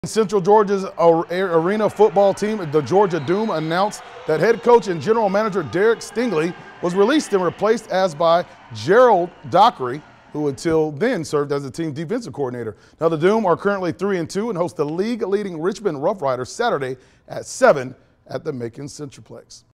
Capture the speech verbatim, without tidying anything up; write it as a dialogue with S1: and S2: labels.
S1: Central Georgia's arena football team, the Georgia Doom, announced that head coach and general manager Derek Stingley was released and replaced as by Gerald Dockery, who until then served as the team defensive coordinator. Now the Doom are currently three and two and host the league-leading Richmond Rough Riders Saturday at seven at the Macon Centralplex.